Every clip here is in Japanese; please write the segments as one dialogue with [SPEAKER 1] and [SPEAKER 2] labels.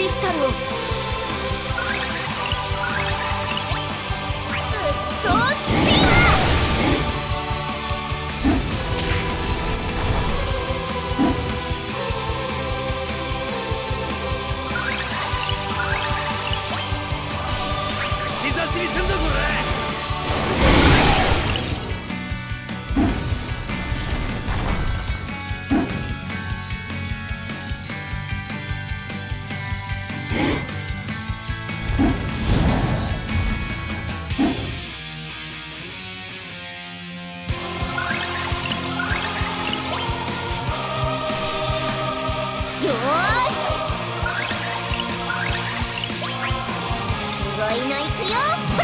[SPEAKER 1] リスタルをうっとうしいわ。
[SPEAKER 2] 串刺しにすんぞこら。
[SPEAKER 1] いのいくよ、それ。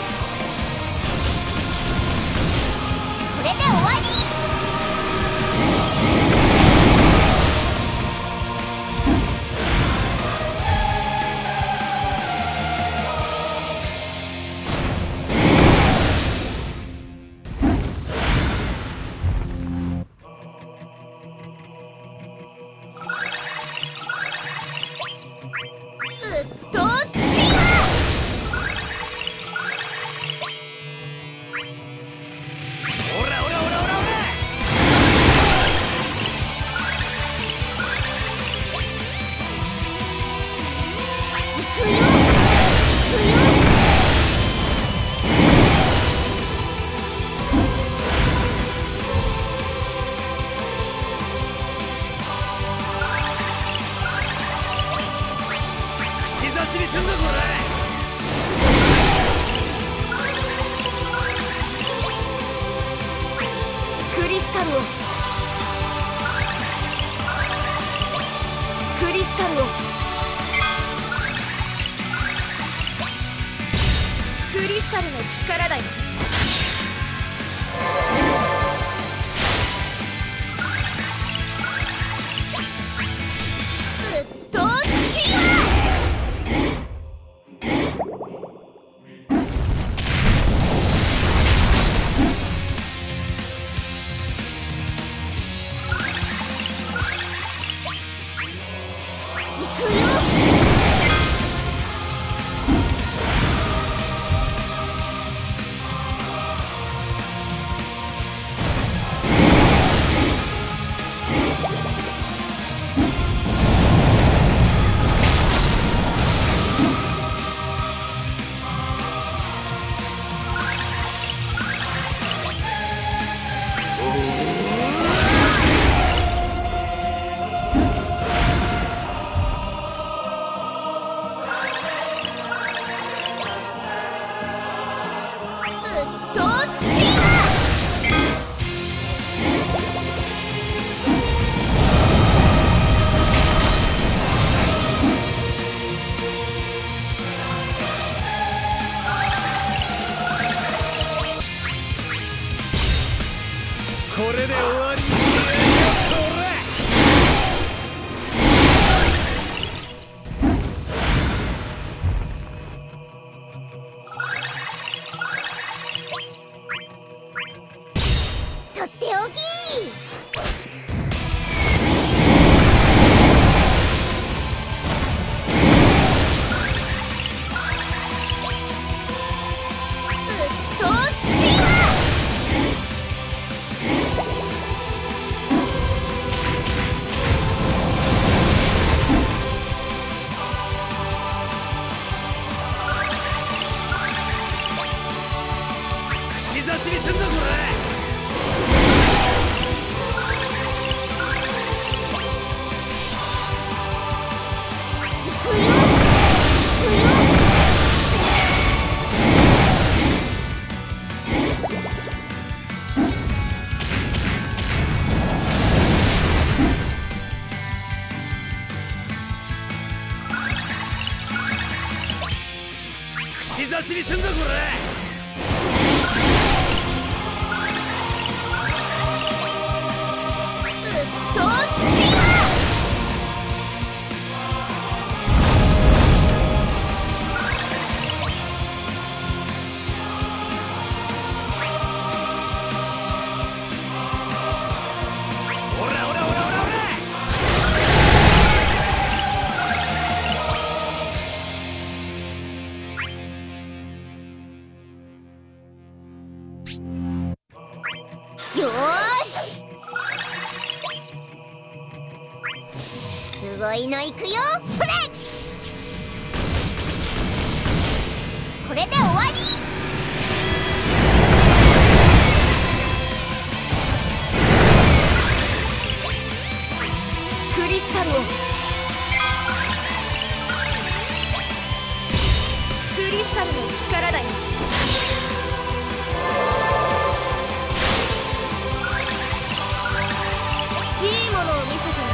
[SPEAKER 1] これで終わり。うっとうしいわ。
[SPEAKER 2] 串刺しにすんぞこら。
[SPEAKER 1] クリスタルをクリスタルをクリスタルの力だよ。うっとうしいわ。どうしよう。
[SPEAKER 2] これで終わり。
[SPEAKER 1] とっておき。うっとうしいわ。
[SPEAKER 2] 串刺しにすんぞこら。串刺しにすんぞこら。
[SPEAKER 1] どうしよう。
[SPEAKER 2] オラオラオラオラオラ。
[SPEAKER 1] よいのいくよ。それ、これで終わり。
[SPEAKER 3] クリスタルを、クリスタルの力だよ。いいものを見せてやる。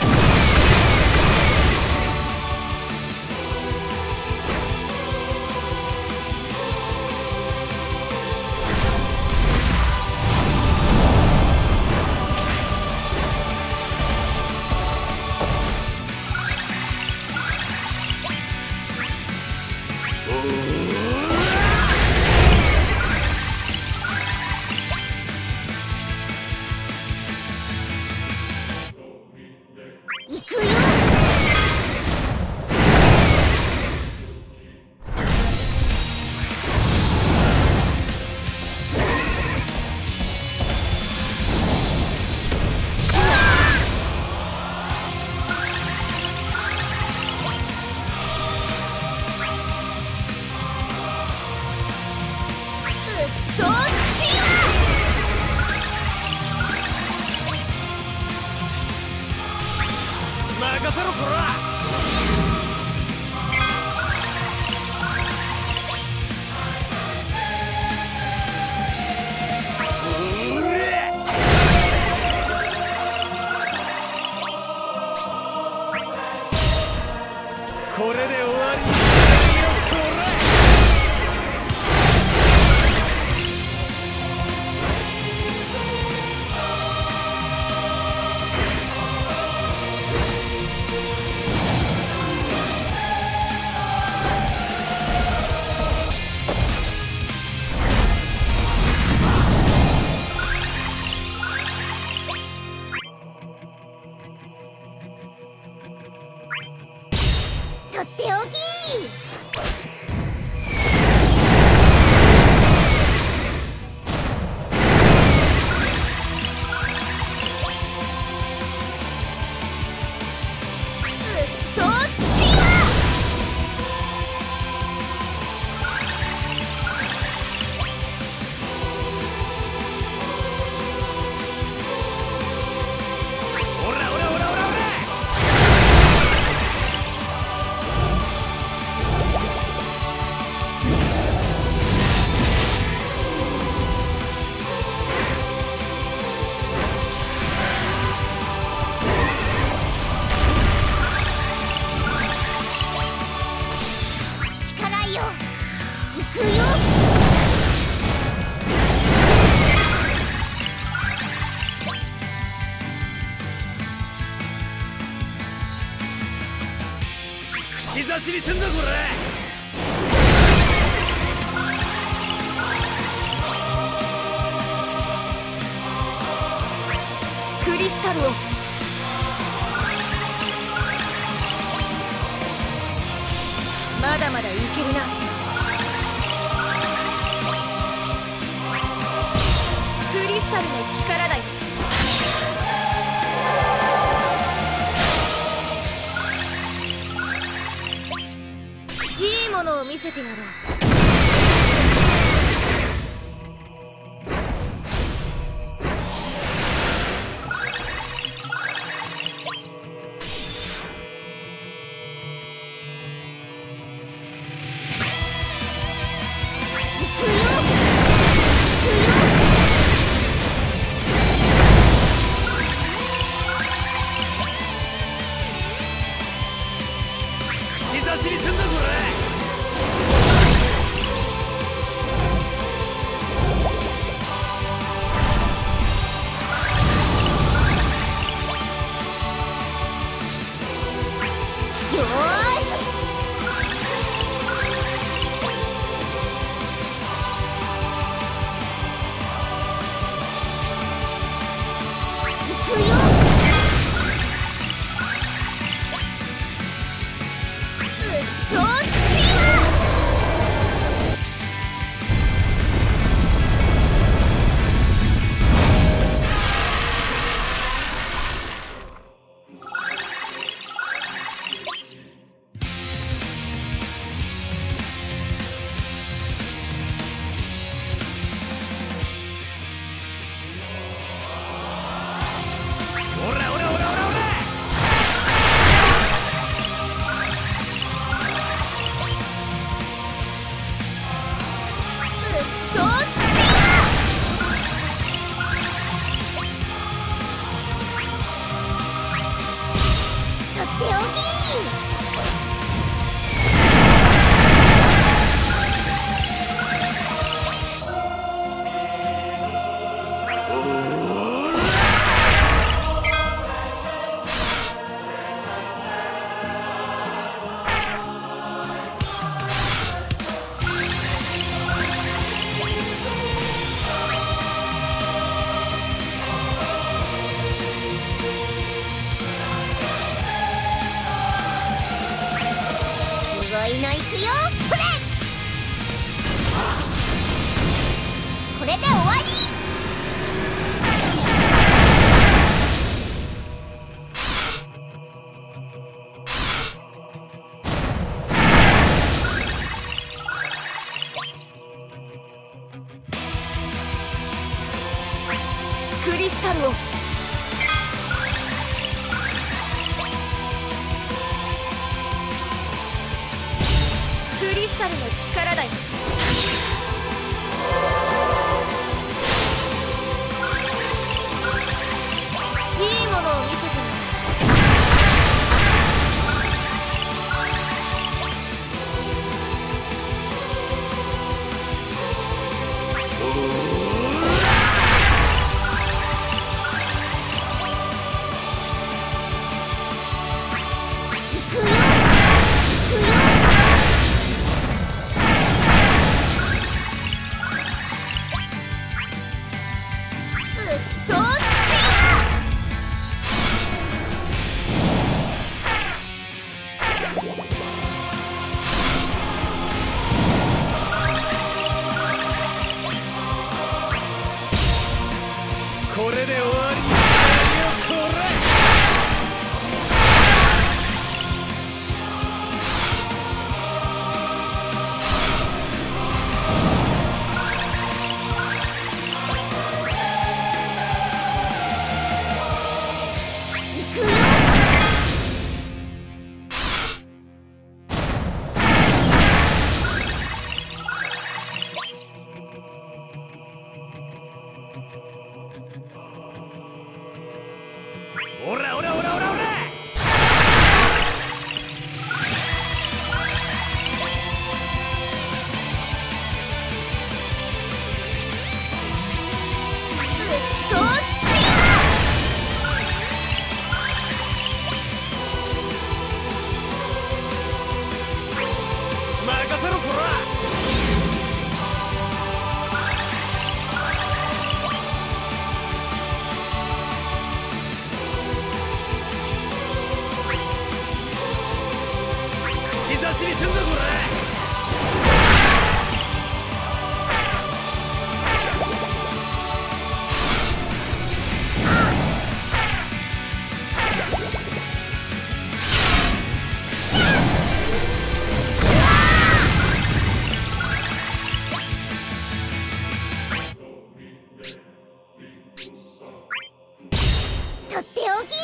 [SPEAKER 1] いくよ。どうしよ
[SPEAKER 2] 任せろこら。これで終わりにしよこら。
[SPEAKER 1] とっておき。どうしよ
[SPEAKER 2] おらおらおらおらおら。
[SPEAKER 1] 力よ。いくよ。
[SPEAKER 2] 串刺しにすんぞこら。
[SPEAKER 3] クリスタルを、まだまだいけるな。クリスタルの力だよ。いいものを見せてやろう。
[SPEAKER 2] 串刺しにすんぞこら。
[SPEAKER 1] よーし。いくよ。どういのいくよ。それこれで終わり。
[SPEAKER 3] クリスタルをクリスタルの力だよ。いいものを見せても
[SPEAKER 2] これで終わり。これおらおらおらおらおら。任せろこら。串刺しにすんぞこら。
[SPEAKER 1] とっておき。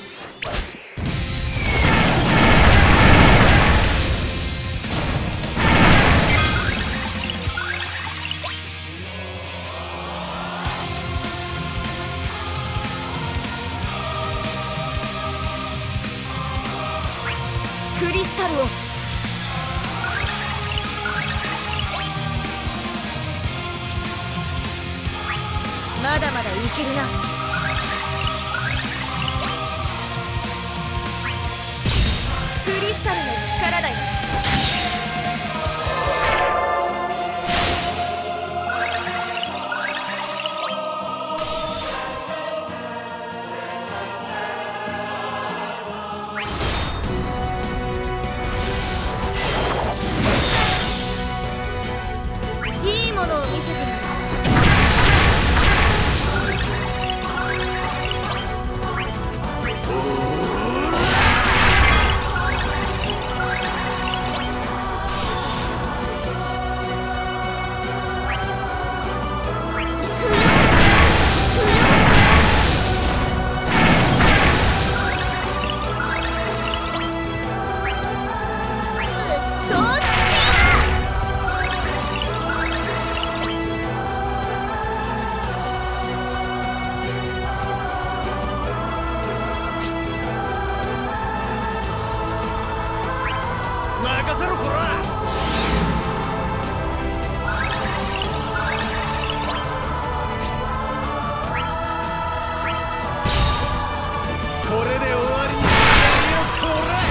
[SPEAKER 3] クリスタルをまだまだいけるな。クリスタルの力だよ。いいものを見せてみる。
[SPEAKER 2] 任せろこら。これで終わりにしてやるよこら。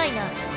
[SPEAKER 3] 怖いな。